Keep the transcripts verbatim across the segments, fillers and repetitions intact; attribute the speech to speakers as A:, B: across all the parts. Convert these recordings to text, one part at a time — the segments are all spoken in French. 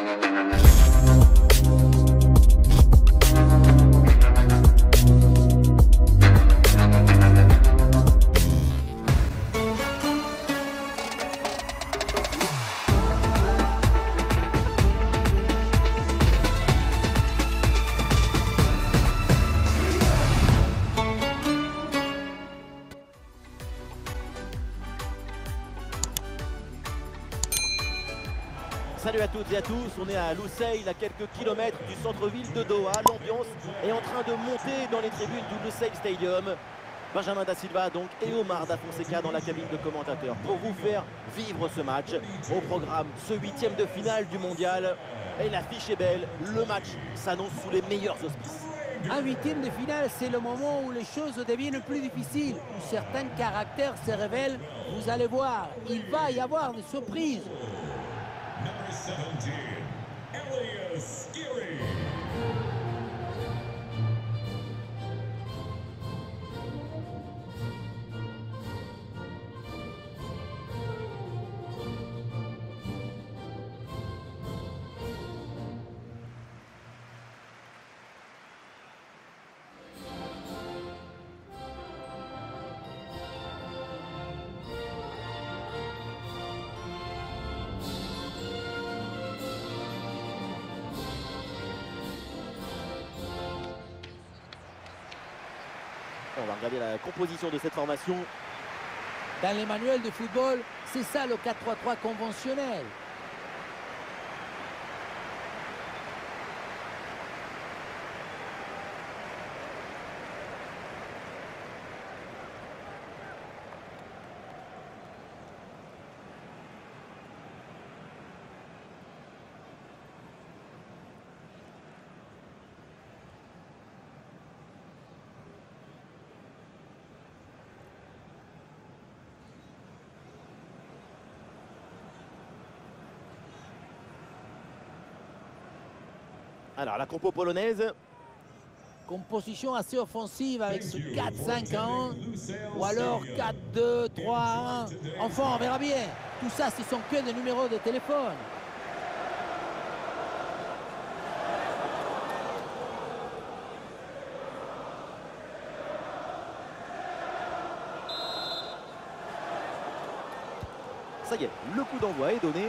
A: Salut à toutes et à tous, on est à Lusail, à quelques kilomètres du centre-ville de Doha. L'ambiance est en train de monter dans les tribunes du Lusail Stadium. Benjamin Da Silva donc et Omar Da Fonseca dans la cabine de commentateurs pour vous faire vivre ce match. Au programme, ce huitième de finale du mondial. Et l'affiche est belle, le match s'annonce sous les meilleurs auspices.
B: Un huitième de finale, c'est le moment où les choses deviennent plus difficiles, où certains caractères se révèlent. Vous allez voir, il va y avoir des surprises.
C: Number seventeen, Elias Skiri.
A: On va regarder la composition de cette formation.
B: Dans les manuels de football, c'est ça le quatre trois trois conventionnel.
A: Alors la compo polonaise.
B: Composition assez offensive avec ce quatre cinq un ou alors quatre deux trois un. Enfin, on verra bien. Tout ça, ce sont que des numéros de téléphone.
A: Ça y est, le coup d'envoi est donné.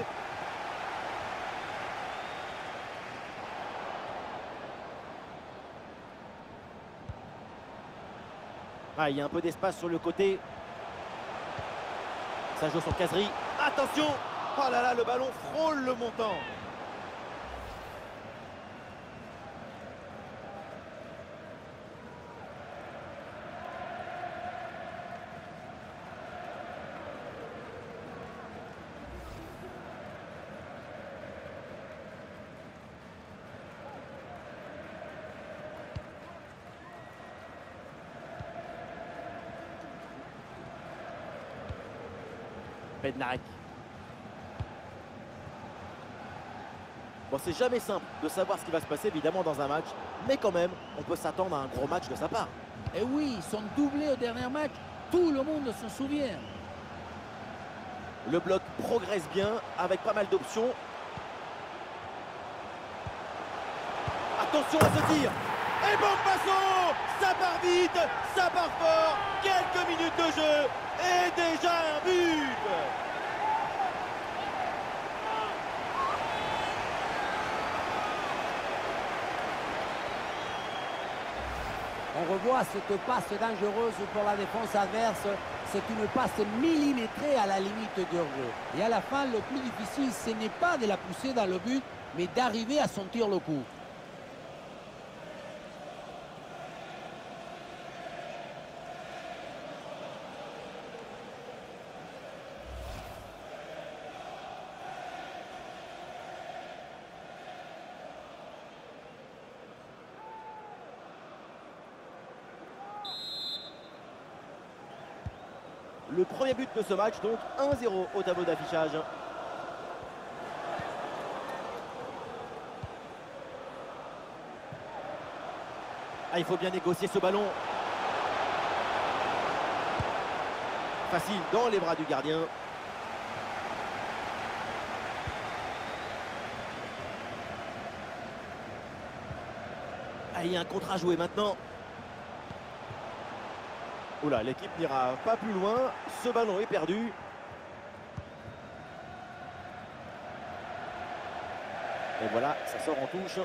A: Ah, il y a un peu d'espace sur le côté. Ça joue sur caserie. Attention! Oh là là, le ballon frôle le montant. Bednarek. Bon, c'est jamais simple de savoir ce qui va se passer évidemment dans un match, mais quand même, on peut s'attendre à un gros match de sa part.
B: Et oui, son doublé au dernier match, tout le monde s'en souvient.
A: Le bloc progresse bien avec pas mal d'options. Attention à ce tir. Et bon passant. Ça part vite, ça part fort. Quelques minutes de jeu et déjà un but.
B: On revoit cette passe dangereuse pour la défense adverse. C'est une passe millimétrée à la limite du hors-jeu. Et à la fin, le plus difficile, ce n'est pas de la pousser dans le but, mais d'arriver à sentir le coup.
A: Le premier but de ce match, donc un zéro au tableau d'affichage. Ah, il faut bien négocier ce ballon. Facile dans les bras du gardien. Ah, il y a un contre à jouer maintenant. Oula, l'équipe n'ira pas plus loin. Ce ballon est perdu. Et voilà, ça sort en touche.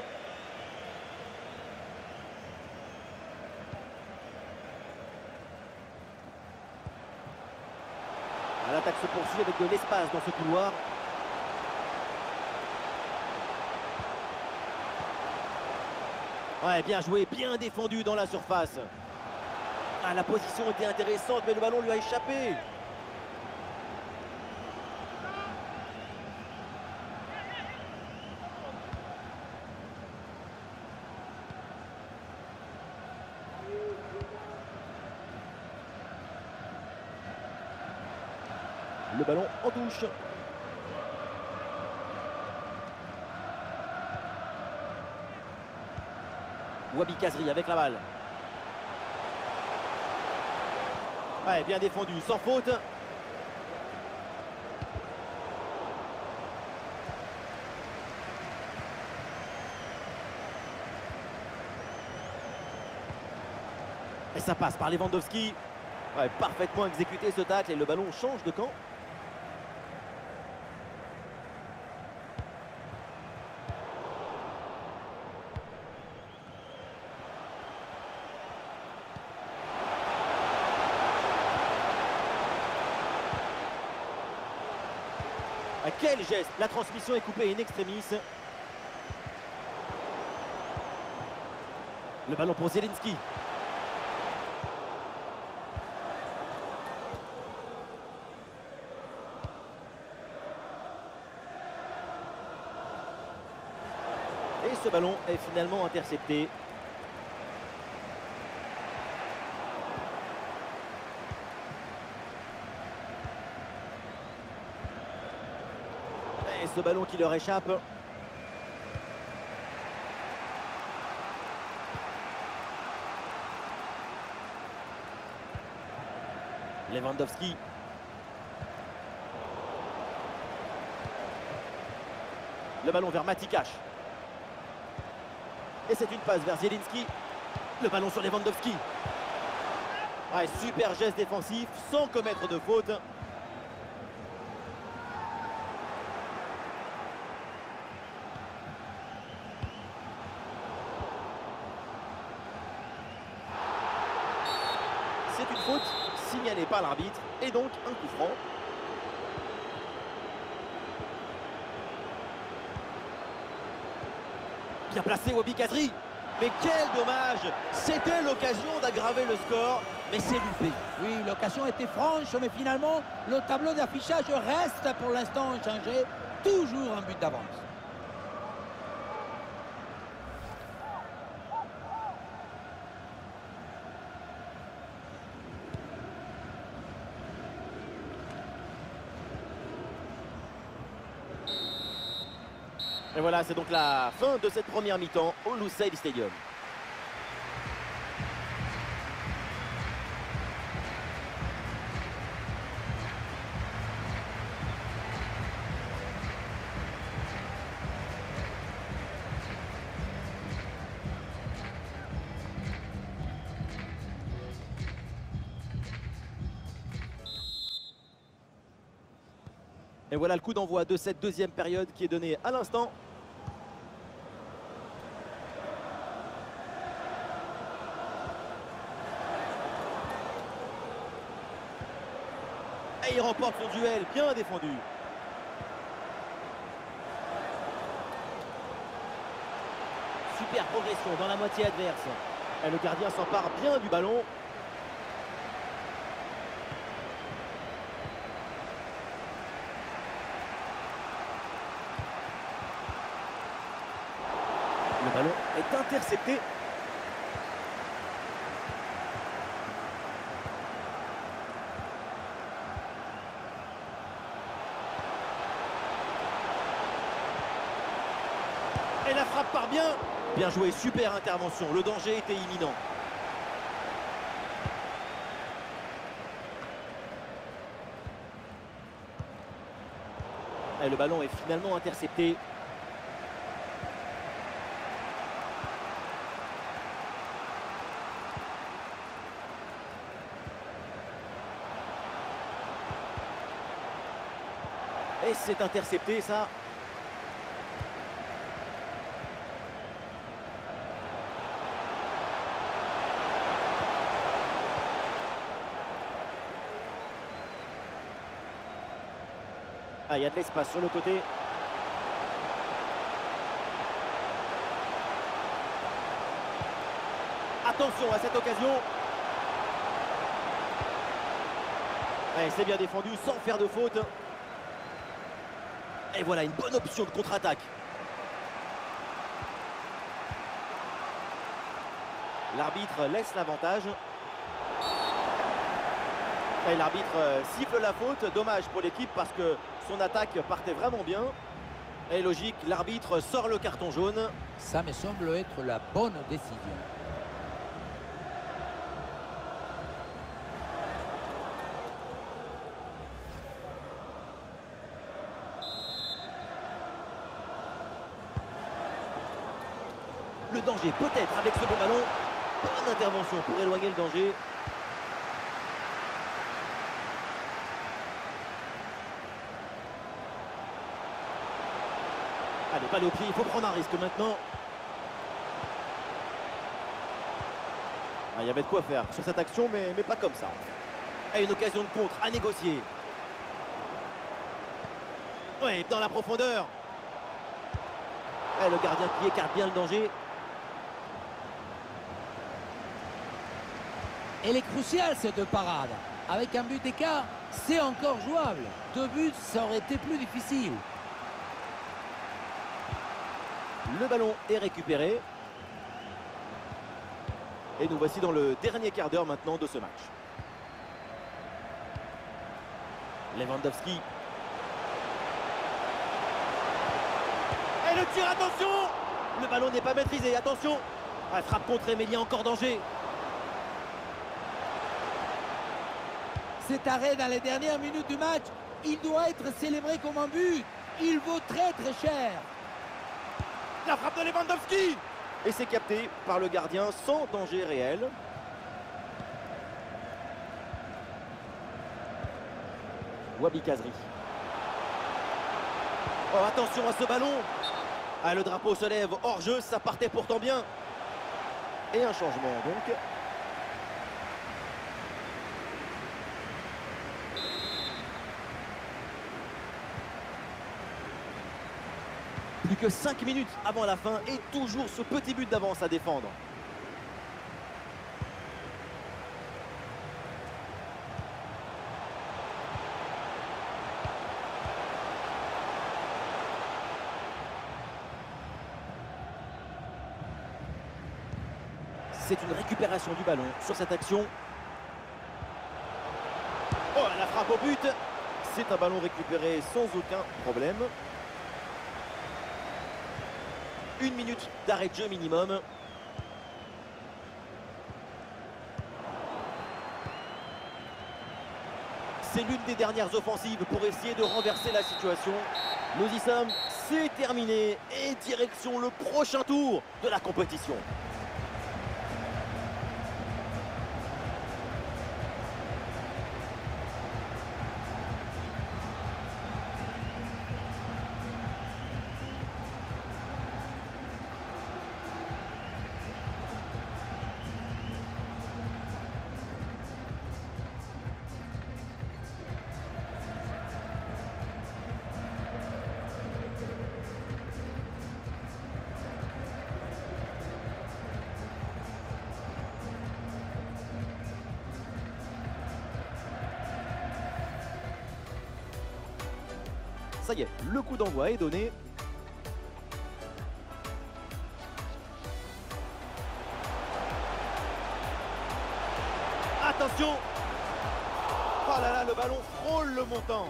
A: L'attaque se poursuit avec de l'espace dans ce couloir. Ouais, bien joué, bien défendu dans la surface. Ah, la position était intéressante, mais le ballon lui a échappé. Le ballon en touche. Wabi Kazri avec la balle. Ouais, bien défendu, sans faute. Et ça passe par Lewandowski. Ouais, parfaitement exécuté ce tacle et le ballon change de camp. Ah, quel geste! La transmission est coupée in extremis. Le ballon pour Zielinski. Et ce ballon est finalement intercepté. Et ce ballon qui leur échappe. Lewandowski. Le ballon vers Matikash. Et c'est une passe vers Zielinski. Le ballon sur Lewandowski. Ouais, super geste défensif sans commettre de faute. C'est une faute signalée par l'arbitre et donc un coup franc. Bien placé Wabi Kazri. Mais quel dommage! C'était l'occasion d'aggraver le score, mais c'est loupé.
B: Oui, l'occasion était franche, mais finalement, le tableau d'affichage reste pour l'instant inchangé. Toujours un but d'avance.
A: Et voilà, c'est donc la fin de cette première mi-temps au Lusail Stadium. Et voilà le coup d'envoi de cette deuxième période qui est donné à l'instant. Et il remporte son duel, bien défendu. Super progression dans la moitié adverse. Et le gardien s'empare bien du ballon. Le ballon est intercepté. Et la frappe part bien. Bien joué, super intervention. Le danger était imminent. Et le ballon est finalement intercepté. Et c'est intercepté ça. Ah, il y a de l'espace sur le côté. Attention à cette occasion. Ouais, c'est bien défendu sans faire de faute. Et voilà une bonne option de contre-attaque. L'arbitre laisse l'avantage. Et l'arbitre siffle la faute. Dommage pour l'équipe parce que son attaque partait vraiment bien. Et logique, l'arbitre sort le carton jaune.
B: Ça me semble être la bonne décision.
A: Le danger peut-être avec ce bon ballon. Bonne intervention pour éloigner le danger. Allez, pas au pied, il faut prendre un risque maintenant. Ah, il y avait de quoi faire sur cette action, mais, mais pas comme ça. Et une occasion de contre à négocier. Ouais, dans la profondeur. Et le gardien qui écarte bien le danger.
B: Elle est cruciale cette parade. Avec un but d'écart, c'est encore jouable. Deux buts, ça aurait été plus difficile.
A: Le ballon est récupéré. Et nous voici dans le dernier quart d'heure maintenant de ce match. Lewandowski. Et le tir, attention! Le ballon n'est pas maîtrisé, attention! Ah, frappe contrée, mais il y a encore danger.
B: Cet arrêt dans les dernières minutes du match, il doit être célébré comme un but. Il vaut très très cher.
A: La frappe de Lewandowski! Et c'est capté par le gardien sans danger réel. Wabi Kazri. Oh, attention à ce ballon! Ah, le drapeau se lève hors jeu, ça partait pourtant bien. Et un changement donc. Plus que cinq minutes avant la fin et toujours ce petit but d'avance à défendre. C'est une récupération du ballon sur cette action. Oh, la frappe au but. C'est un ballon récupéré sans aucun problème. Une minute d'arrêt de jeu minimum. C'est l'une des dernières offensives pour essayer de renverser la situation. Nous y sommes, c'est terminé. Et direction le prochain tour de la compétition. Ça y est, le coup d'envoi est donné. Attention! Oh là là, le ballon frôle le montant.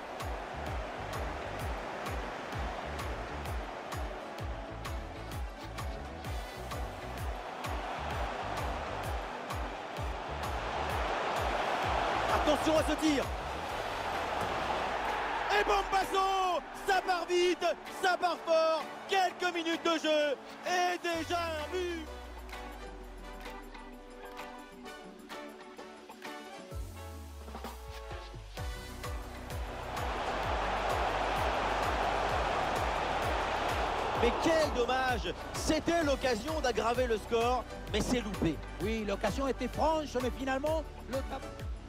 A: Attention à ce tir! Et Bombasso, ça part vite, ça part fort, quelques minutes de jeu et déjà un but. Mais quel dommage! C'était l'occasion d'aggraver le score, mais c'est loupé.
B: Oui, l'occasion était franche, mais finalement, le...